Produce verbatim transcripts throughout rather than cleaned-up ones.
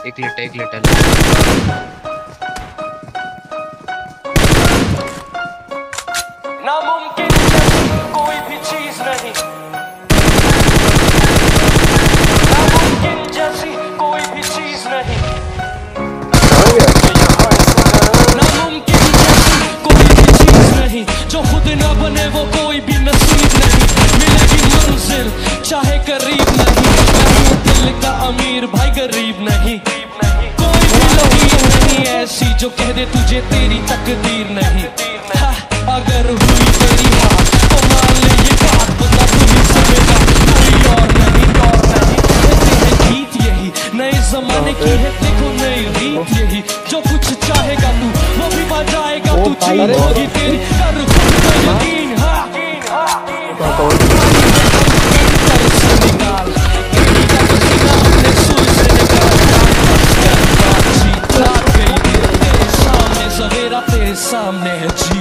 एक लिट एक लिट नामुमकिन कोई भी चीज नहीं, नामुमकिन जैसी कोई भी चीज नहीं, नामुमकिन जैसी कोई भी चीज नहीं, जो खुद ना बने वो कोई भी नसीब नहीं, मिलेगी मंजिल चाहे करीब नहीं, मैं हूँ दिल का अमीर भाई गरीब नहीं, कोई भी लकीर नहीं ऐसी जो कह दे तुझे तेरी तकदीर नहीं, अगर हुई तेरी हाथ तो मान ले ये बात, बंदा तू ही समझेगा कोई और नहीं, और नहीं कहते हैं गीत यही नए जमाने की है, देखो नई रीत यही, जो कुछ चाहेगा तू वो भी बजाएगा, तू चीज होगी तेरी कर खुद को यकीन, हाँ निकाल अपने सुर से निकाल, तेरे सामने सवेरा तेरे सामने है जी,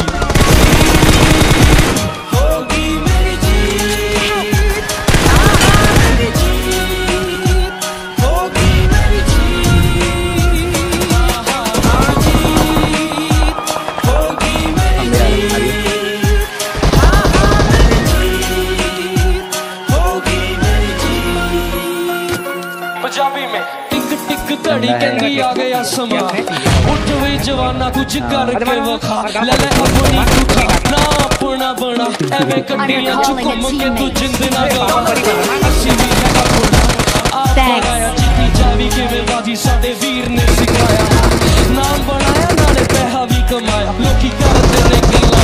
पंजाबी में टिक टिक घड़ी कहंदी आ गया समा, उठ वे जवाना कुछ करके वखा, ले ले अपनी कुखा ना अपना बना, एवें कड्डियां च घुम के तू जिंद ना गवा, असी भी है अपना आप बनाया जीती जावी किवें बाजी साडे वीर ने सिखाया, नाम बनाया नाले पैसा भी कमाया, लोकी करदे ने गल्लां